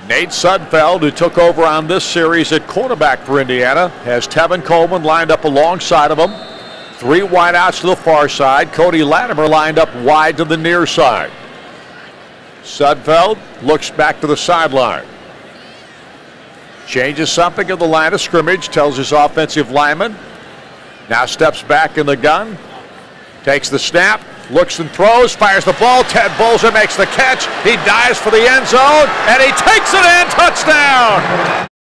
Nate Sudfeld, who took over on this series at quarterback for Indiana, has Tevin Coleman lined up alongside of him. 3 wideouts to the far side. Cody Latimer lined up wide to the near side. Sudfeld looks back to the sideline. Changes something in the line of scrimmage, tells his offensive lineman. Now steps back in the gun. Takes the snap, looks and throws, fires the ball. Ted Bolser makes the catch. He dives for the end zone, and he takes it in. Touchdown!